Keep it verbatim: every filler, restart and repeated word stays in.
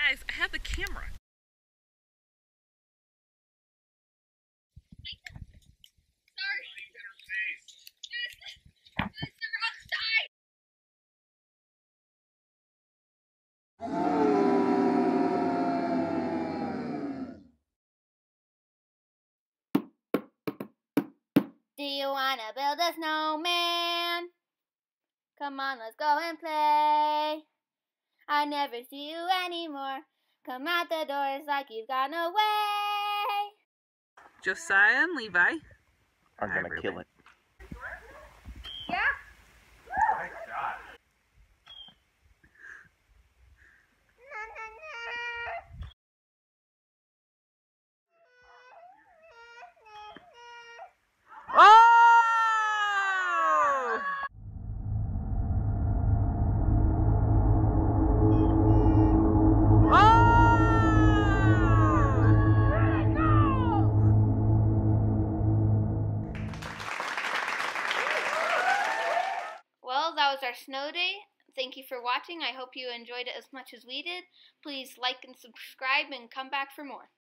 Guys, I have the camera. Do you wanna build a snowman? Come on, let's go and play. I never see you anymore. Come out the doors like you've gone away. Josiah and Levi are gonna kill it. Yeah? Nice shot. Oh! Well, that was our snow day. Thank you for watching. I hope you enjoyed it as much as we did. Please like and subscribe and come back for more.